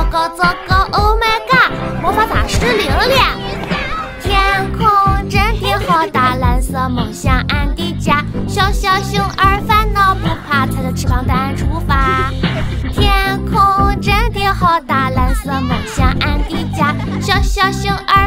，Oh my god！ 魔法咋失灵了？天空真的好大，蓝色梦想俺的家。小小熊儿烦恼不怕，踩着翅膀单出发。天空真的好大，蓝色梦想俺的家。小小熊儿。